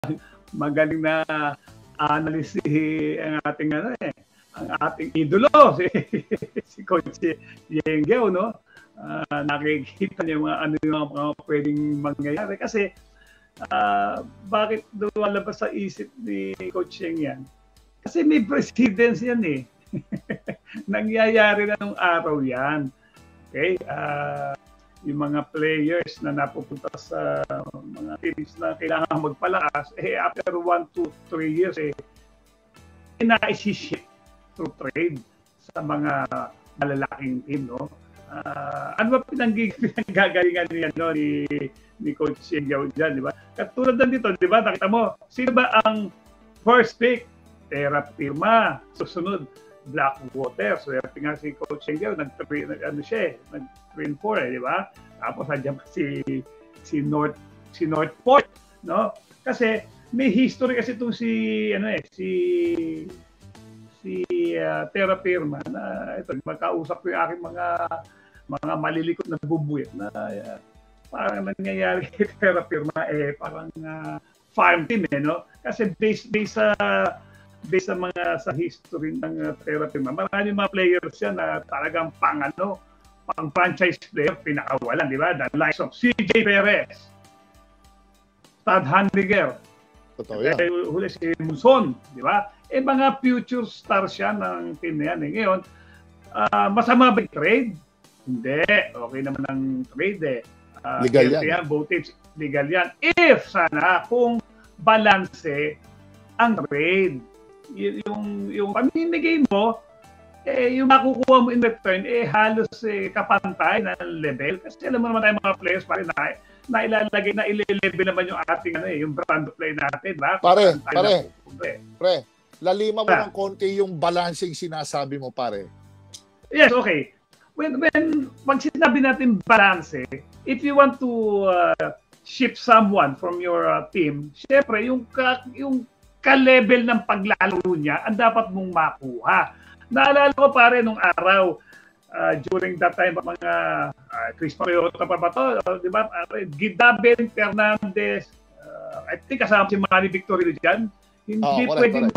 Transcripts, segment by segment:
magaling na analyst ang ating ang ating idolo si Coach Yengel, no? Nakikita niya yung mga pwedeng mangyayari kasi bakit lumalabas sa isip ni Coach Yeng yan? Kasi may precedence yan eh. Nangyayari na nung araw yan. Okay? Yung mga players na napupunta sa mga teams na kailangan magpalakas, after 1, 2, 3 years, na-ship through trade sa mga malalaking team, no? Ano ba pinanggagalingan niya, no, ni Coach Yeng dyan, di ba? Katulad na dito, di ba? Nakita mo, sino ba ang first pick? Terra Firma. Susunod, Blackwater. So, nga si Coach Yeng, nag-3 and 4, di ba? Tapos, nandiyan pa si Northport, no? Kasi, may history kasi itong si Terra Firma na ito, magkausap ko yung aking mga malilikot na bubuyat na parang nangyayari kay Terra Firma, parang farm team, no? Kasi based sa history ng Terra Firma, maraming mga players yan na talagang pang franchise player, pinakawalan, di ba? The likes of CJ Perez, Todd Handiger, huli si Muson, di ba? Mga future stars yan ng team na yan. Ngayon, masama ba yung trade? Hindi. Okay naman ang trade legal yan. Both teams, legal yan. If sana, kung balanse ang trade, yung pamimigay mo, yung makukuha mo in return, halos kapantay na level. Kasi alam mo naman tayo mga players, pare, na ilalagay, na ile-level naman yung ating yung brand of play natin. Ba? Pare, lalima mo ng konti yung balancing sinasabi mo, pare. Yes, okay. Pag sinabi natin balance, if you want to ship someone from your team, syempre, yung ka-level ng paglalaro niya, ang dapat mong makuha. Naalala ko pare nung araw, during that time, mga Chris Mariota pa ba to? Di ba? Gidaben, Fernandez, I think kasama si Manny Victorino dyan. Hindi pwedeng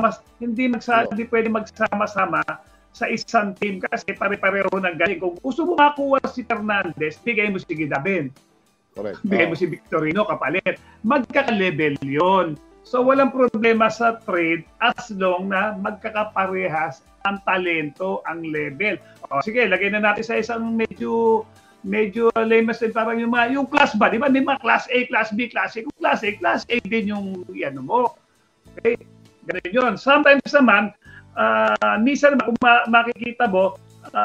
magsama-sama sa isang team kasi pare-pareho ng galing. Kung gusto mo makuha si Fernandez, bigay mo si Gidaben. Bigay mo si Victorino kapalit. Magkaka-level yun. So, walang problema sa trade as long na magkakaparehas ang talento, ang level. Sige, lagay na natin sa isang medyo lamest din parang yung class ba? Di ba? May mga class A, class B, class C. Kung class A din yung mo. Okay? Ganun yun. Sometimes naman, minsan kung makikita mo,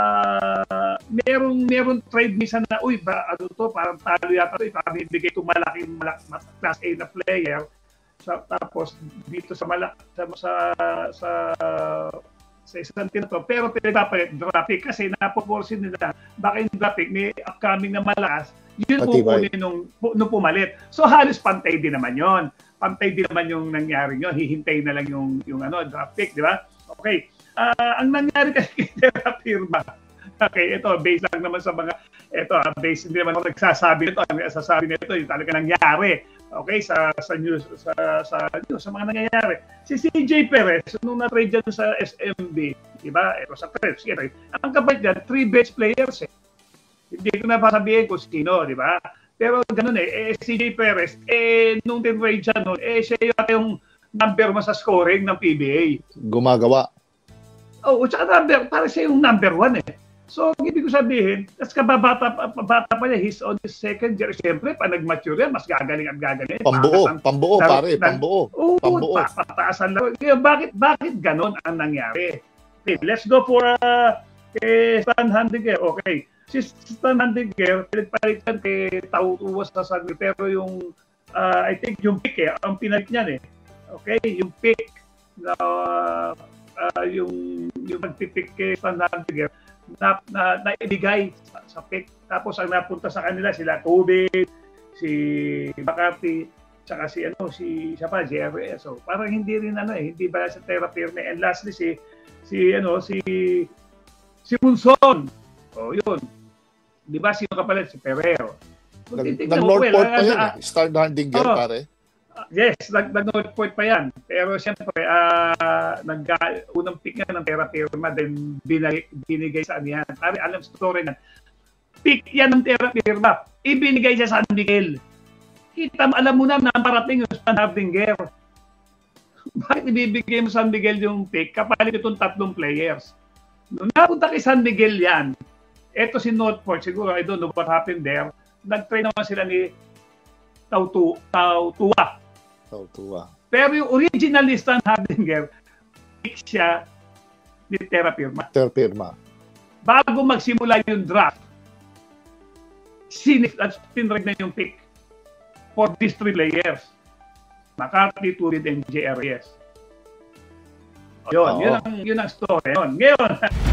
merong trade minsan na, parang talo yata ito, ibigay ito malaking class A na player. Tapos dito sa isang team to, pero pinagpapalit draft pick kasi napoporsin nila baka yung draft pick may upcoming na malakas, yun kukunin nung pumalit. So halos pantay din naman yon. Pantay din naman yung nangyari nyo, hihintay na lang yung draft pick, di ba? Okay. Ang nangyari kasi kay Terra Firma, okay, ito, based lang naman sa mga, based, hindi naman ako nagsasabi nito, ang sasabi nito, yung talaga nangyari, okay, sa news, sa mga nangyayari. Si CJ Perez, nung na-trade dyan sa SMB, di ba, ito sa trade, ang kapalit dyan, 3 bench players, Hindi ko na pasabihin kung sino, di ba? Pero ganun CJ Perez, nung tin-trade siya, siya yung number 1 sa scoring ng PBA. Gumagawa. Tsaka para siya yung number 1 So, ibig ko sabihin, tas kababata pa niya, he's on his second year. Siyempre, pa nag-mature yan, mas gagaling at gagaling. Pambuo, pare. Pataasan lang. Bakit ganon ang nangyari? Okay, let's go for Stan Handiger. Okay, si Stan Handiger, pinagpalitan kay Tautuwas sa San, pero yung, I think yung pick ang pinalit niyan Okay, yung pick na yung magpipick kay Stan Handiger, na ibigay sa pick. Tapos ang napunta sa kanila sila Kobe, si McCarthy, tsaka si JRE. So parang hindi rin hindi ba sa Terra Firma. And lastly si Munson. Yun. 'Di ba sino kapalit si Ferrero? Nag-Northport pa yun Star Handinger pare. Yes, nag-Northport pa yan. Pero siyempre, unang pick nga ng Terra Firma, then binigay sa yan. Alam story na. Pick yan ng Terra Firma. Ibinigay sa San Miguel. Alam mo na parating yung Stan Hardinger. Bakit ibibigay mo San Miguel yung pick kapalit itong 3 players? Nung napunta kay San Miguel yan, eto si Northport, siguro, I don't know what happened there, nag-try naman sila ni Tautua. Pero yung original ni Stan Hardinger, pick siya ni Terra Firma. Bago magsimula yung draft, sinreg na yung pick for these 3 players. McCarthy, Turid, and JRS. Yun ang story. Ngayon,